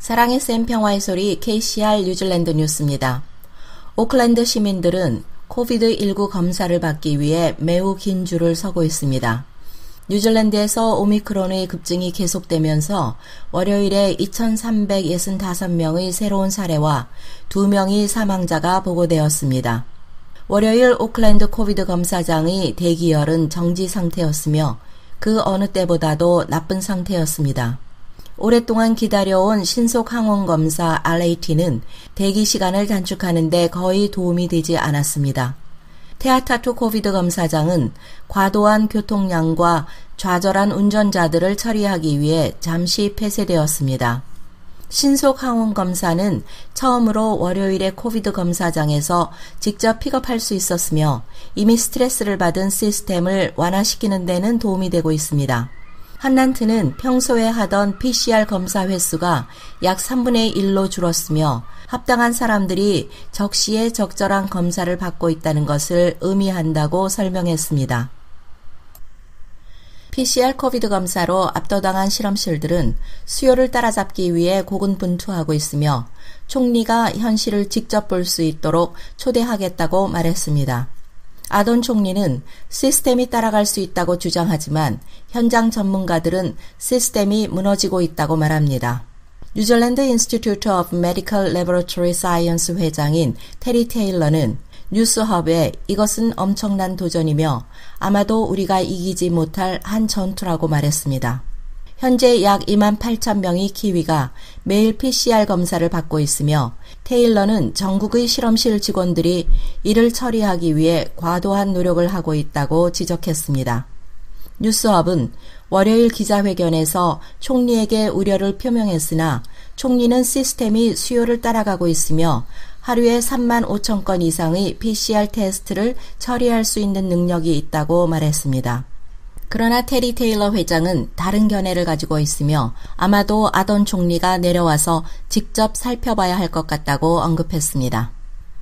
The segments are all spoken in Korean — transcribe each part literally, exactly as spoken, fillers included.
사랑의 샘 평화의 소리 케이씨알 뉴질랜드 뉴스입니다. 오클랜드 시민들은 코비드 십구 검사를 받기 위해 매우 긴 줄을 서고 있습니다. 뉴질랜드에서 오미크론의 급증이 계속되면서 월요일에 이천삼백육십오 명의 새로운 사례와 두 명의 사망자가 보고되었습니다. 월요일 오클랜드 코비드 검사장의 대기열은 정지 상태였으며 그 어느 때보다도 나쁜 상태였습니다. 오랫동안 기다려온 신속 항원 검사 알에이티는 대기 시간을 단축하는 데 거의 도움이 되지 않았습니다. 테아타투 코비드 검사장은 과도한 교통량과 좌절한 운전자들을 처리하기 위해 잠시 폐쇄되었습니다. 신속 항원 검사는 처음으로 월요일에 코비드 검사장에서 직접 픽업할 수 있었으며 이미 스트레스를 받은 시스템을 완화시키는 데는 도움이 되고 있습니다. 한란트는 평소에 하던 피씨알 검사 횟수가 약 삼분의 일로 줄었으며 합당한 사람들이 적시에 적절한 검사를 받고 있다는 것을 의미한다고 설명했습니다. 피씨알 코비드 검사로 압도당한 실험실들은 수요를 따라잡기 위해 고군분투하고 있으며 총리가 현실을 직접 볼 수 있도록 초대하겠다고 말했습니다. 아돈 총리는 시스템이 따라갈 수 있다고 주장하지만 현장 전문가들은 시스템이 무너지고 있다고 말합니다. 뉴질랜드 인스티튜트 오브 메디컬 레버러토리 사이언스 회장인 테리 테일러는 뉴스헙에 이것은 엄청난 도전이며 아마도 우리가 이기지 못할 한 전투라고 말했습니다. 현재 약 이만 팔천 명의 키위가 매일 피씨알 검사를 받고 있으며 테일러는 전국의 실험실 직원들이 이를 처리하기 위해 과도한 노력을 하고 있다고 지적했습니다. 뉴스헙은 월요일 기자회견에서 총리에게 우려를 표명했으나 총리는 시스템이 수요를 따라가고 있으며 하루에 삼만 오천 건 이상의 피씨알 테스트를 처리할 수 있는 능력이 있다고 말했습니다. 그러나 테리 테일러 회장은 다른 견해를 가지고 있으며 아마도 아돈 총리가 내려와서 직접 살펴봐야 할 것 같다고 언급했습니다.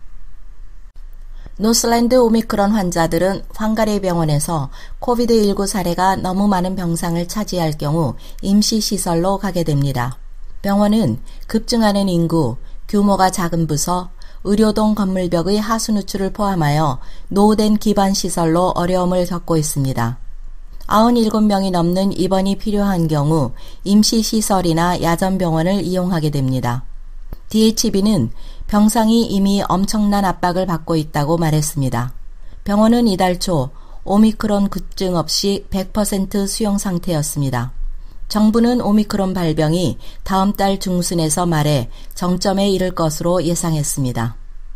노슬랜드 오미크론 환자들은 황가리 병원에서 코비드 십구 사례가 너무 많은 병상을 차지할 경우 임시시설로 가게 됩니다. 병원은 급증하는 인구, 규모가 작은 부서, 의료동 건물벽의 하수 누출을 포함하여 노후된 기반시설로 어려움을 겪고 있습니다. 구십칠 명이 넘는 입원이 필요한 경우 임시시설이나 야전병원을 이용하게 됩니다. 디에이치비는 병상이 이미 엄청난 압박을 받고 있다고 말했습니다. 병원은 이달 초 오미크론 급증 없이 백 퍼센트 수용 상태였습니다. 정부는 오미크론 발병이 다음 달 중순에서 말에 정점에 이를 것으로 예상했습니다.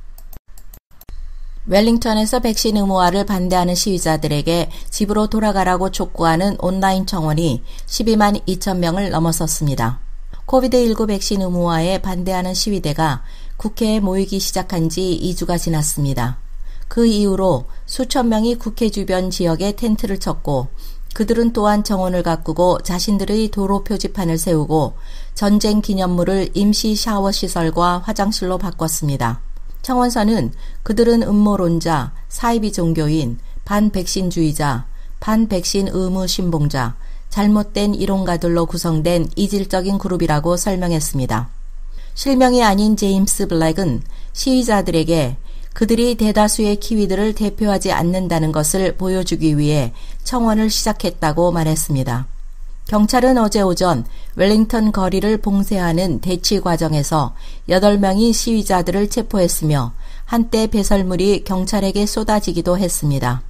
웰링턴에서 백신 의무화를 반대하는 시위자들에게 집으로 돌아가라고 촉구하는 온라인 청원이 십이만 이천 명을 넘어섰습니다. 코비드 십구 백신 의무화에 반대하는 시위대가 국회에 모이기 시작한 지 이 주가 지났습니다. 그 이후로 수천 명이 국회 주변 지역에 텐트를 쳤고 그들은 또한 정원을 가꾸고 자신들의 도로 표지판을 세우고 전쟁 기념물을 임시 샤워 시설과 화장실로 바꿨습니다. 청원서는 그들은 음모론자, 사이비 종교인, 반백신주의자, 반백신 의무 신봉자, 잘못된 이론가들로 구성된 이질적인 그룹이라고 설명했습니다. 실명이 아닌 제임스 블랙은 시위자들에게 그들이 대다수의 키위들을 대표하지 않는다는 것을 보여주기 위해 청원을 시작했다고 말했습니다. 경찰은 어제 오전 웰링턴 거리를 봉쇄하는 대치 과정에서 여덟 명이 시위자들을 체포했으며 한때 배설물이 경찰에게 쏟아지기도 했습니다.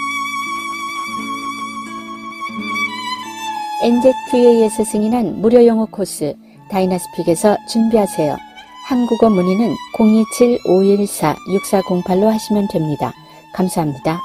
엔젯브이에이에서 승인한 무료 영어 코스 다이나스픽에서 준비하세요. 한국어 문의는 공이칠 오일사 육사공팔로 하시면 됩니다. 감사합니다.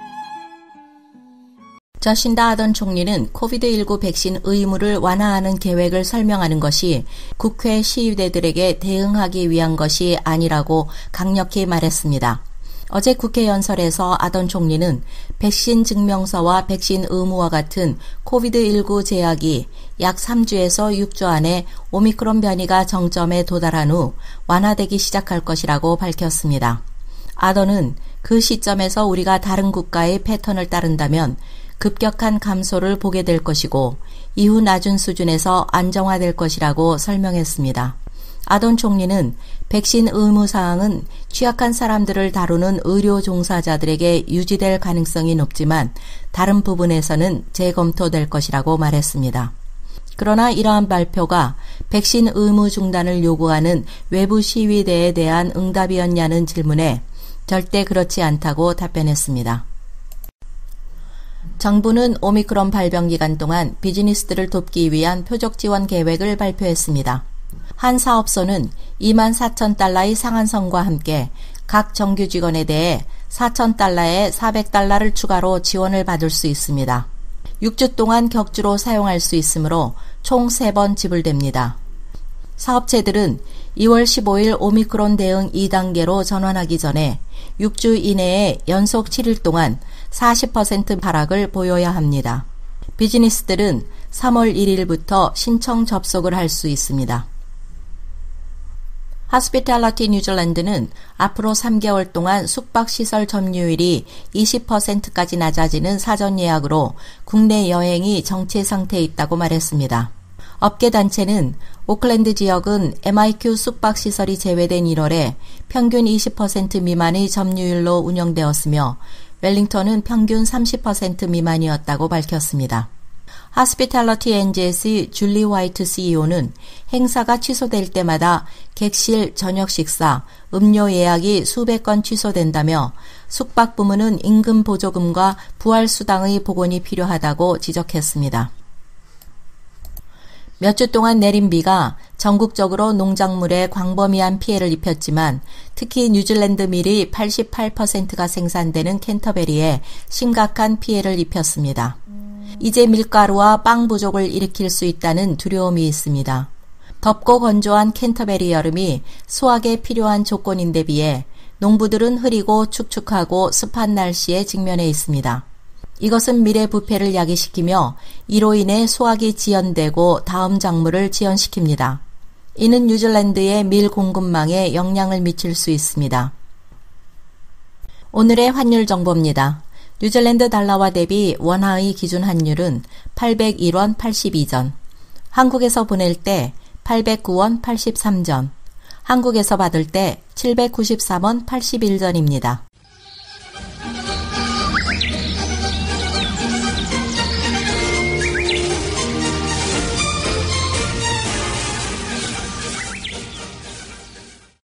저신다 아던 총리는 코비드 십구 백신 의무를 완화하는 계획을 설명하는 것이 국회 시위대들에게 대응하기 위한 것이 아니라고 강력히 말했습니다. 어제 국회 연설에서 아던 총리는 백신 증명서와 백신 의무와 같은 코비드 십구 제약이 약 삼 주에서 육 주 안에 오미크론 변이가 정점에 도달한 후 완화되기 시작할 것이라고 밝혔습니다. 아던은 그 시점에서 우리가 다른 국가의 패턴을 따른다면 급격한 감소를 보게 될 것이고 이후 낮은 수준에서 안정화될 것이라고 설명했습니다. 아돈 총리는 백신 의무 사항은 취약한 사람들을 다루는 의료 종사자들에게 유지될 가능성이 높지만 다른 부분에서는 재검토될 것이라고 말했습니다. 그러나 이러한 발표가 백신 의무 중단을 요구하는 외부 시위대에 대한 응답이었냐는 질문에 절대 그렇지 않다고 답변했습니다. 정부는 오미크론 발병 기간 동안 비즈니스들을 돕기 위한 표적 지원 계획을 발표했습니다. 한 사업소는 이만 사천 달러의 상한선과 함께 각 정규 직원에 대해 사천 달러에 사백 달러를 추가로 지원을 받을 수 있습니다. 육 주 동안 격주로 사용할 수 있으므로 총 세 번 지불됩니다. 사업체들은 이월 십오일 오미크론 대응 이 단계로 전환하기 전에 육 주 이내에 연속 칠 일 동안 사십 퍼센트 하락을 보여야 합니다. 비즈니스들은 삼월 일일부터 신청 접속을 할 수 있습니다. 하스피탈리티 뉴질랜드는 앞으로 삼 개월 동안 숙박시설 점유율이 이십 퍼센트까지 낮아지는 사전 예약으로 국내 여행이 정체 상태에 있다고 말했습니다. 업계단체는 오클랜드 지역은 엠아이큐 숙박시설이 제외된 일월에 평균 이십 퍼센트 미만의 점유율로 운영되었으며 웰링턴은 평균 삼십 퍼센트 미만이었다고 밝혔습니다. 하스피탈리티 엔지에스의 줄리 화이트 씨이오는 행사가 취소될 때마다 객실, 저녁 식사, 음료 예약이 수백 건 취소된다며 숙박 부문은 임금 보조금과 부활수당의 복원이 필요하다고 지적했습니다. 몇 주 동안 내린 비가 전국적으로 농작물에 광범위한 피해를 입혔지만 특히 뉴질랜드 밀이 팔십팔 퍼센트가 생산되는 캔터베리에 심각한 피해를 입혔습니다. 이제 밀가루와 빵 부족을 일으킬 수 있다는 두려움이 있습니다. 덥고 건조한 캔터베리 여름이 수확에 필요한 조건인데 비해 농부들은 흐리고 축축하고 습한 날씨에 직면해 있습니다. 이것은 밀의 부패를 야기시키며 이로 인해 수확이 지연되고 다음 작물을 지연시킵니다. 이는 뉴질랜드의 밀 공급망에 영향을 미칠 수 있습니다. 오늘의 환율 정보입니다. 뉴질랜드 달러와 대비 원화의 기준 환율은 팔백일 원 팔십이 전, 한국에서 보낼 때 팔백구 원 팔십삼 전, 한국에서 받을 때 칠백구십삼 원 팔십일 전입니다.